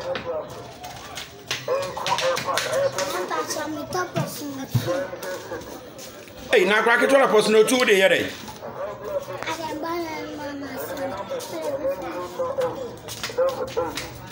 Hey, now crack it all up was no 2 day. I can buy my mama.